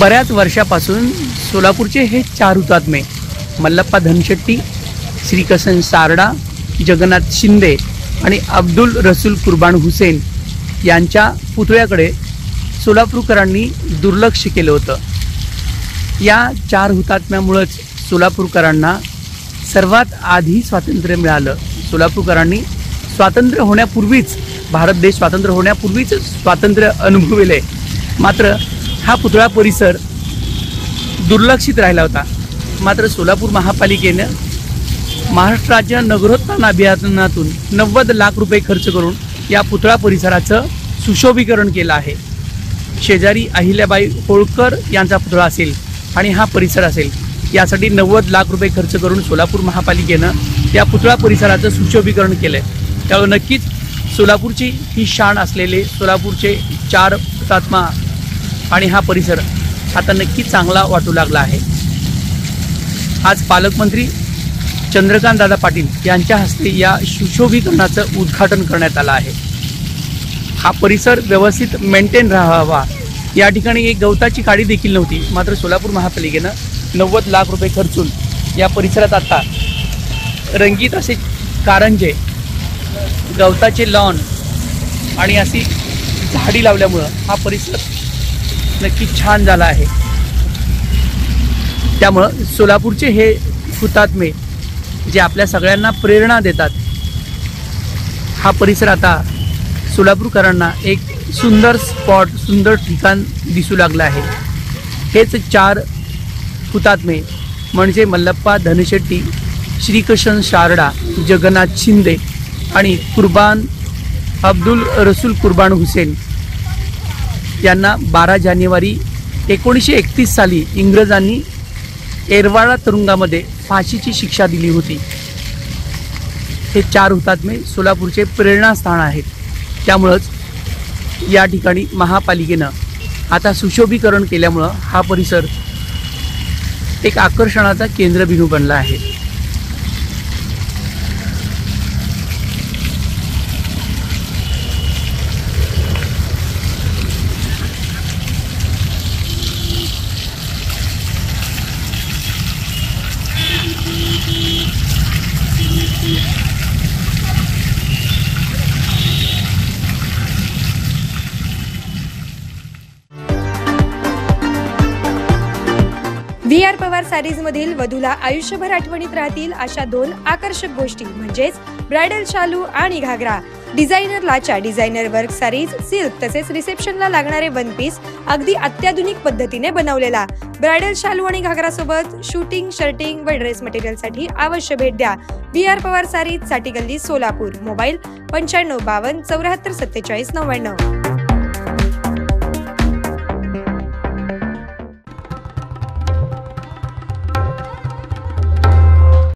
बऱ्याच वर्षापासून सोलापूरचे हे 4 हुतात्मे मल्लप्पा धनशेट्टी, श्रीकृष्ण सारडा, जगन्नाथ शिंदे आणि अब्दुल रसूल कुर्बान हुसेन यांच्या पुतळ्याकडे सोलापूरकरांनी दुर्लक्ष केलं होतं। या 4 हुतात्म्यामुळेच सोलापूरकरांना सर्वात आधी स्वातंत्र्य मिळालं। सोलापूरकरांनी स्वातंत्र्य होण्यापूर्वीच, भारत देश स्वातंत्र्य होण्यापूर्वीच स्वातंत्र्य अनुभवले, मात्र हा पुतळा परिसर दुर्लक्षित राहिला होता। मात्र सोलापूर महापालिकेने महाराष्ट्र राज्य नगरोत्थान अभियानातून 90 लाख रुपये खर्च करून या पुतळा परिसराचं सुशोभीकरण केलं आहे। शेजारी अहिल्याबाई होळकर यांचा पुतळा असेल आणि हा परिसर असेल, यासाठी 90 लाख रुपये खर्च करून सोलापूर महापालिकेनं या पुतळा परिसराचं सुशोभीकरण केलं आहे। त्यामुळे नक्कीच सोलापूरची ही शान असलेले सोलापूरचे 4 हुतात्मा आणि हा परिसर आता नक्की चांगला वाटू लागला आहे। आज पालकमंत्री चंद्रकांत दादा पाटील यांच्या हस्ते या सुशोभीकरणाचं उद्घाटन करण्यात आलं आहे। हा परिसर व्यवस्थित मेंटेन राहावा, या ठिकाणी एक गवताची काडी देखील नव्हती, मात्र सोलापूर महापालिकेनं 90 लाख रुपये खर्चून या परिसरात आता रंगीत असे कारंजे, गवताचे लॉन आणि अशी झाडी लावल्यामुळं हा परिसर नक्की छान झाला आहे। त्यामुळं सोलापूरचे हे हुतात्मे जे आपल्या सगळ्यांना प्रेरणा देतात, हा परिसर आता सोलापूरकरांना एक सुंदर स्पॉट, सुंदर ठिकाण दिसू लागलं आहे। हेच 4 हुतात्मे म्हणजे मल्लप्पा धनशेट्टी, श्रीकृष्ण सारडा, जगन्नाथ शिंदे आणि अब्दुल रसूल कुर्बान हुसेन यांना 12 जानेवारी 1931 साली इंग्रजांनी एरवाडा तुरुंगामध्ये फाशीची शिक्षा दिली होती। हे 4 हुतात्मे सोलापूरचे प्रेरणास्थान आहेत। त्यामुळेच या ठिकाणी महापालिकेनं आता सुशोभीकरण केल्यामुळं हा परिसर एक आकर्षणाचा केंद्रबिंदू बनला आहे। VR पवार सारीज मधील वधूला आयुष्यभर आठवणीत राहतील अशा 2 आकर्षक गोष्टी म्हणजेच ब्रायडल शालू आणि घागरा। डिझायनर लाचा, डिझायनर वर्क सारीज, सिल्क तसेच रिसेप्शनला लागणारे वन पीस अगदी अत्याधुनिक पद्धतीने बनवलेला ब्रायडल शालू आणि घागरा सोबत शूटिंग, शर्टिंग व ड्रेस मटेरियल साठी अवश्य भेट द्या। VR पवार सारीज, साठी गल्ली, सोलापूर। मोबाईल 9552 74 47 99।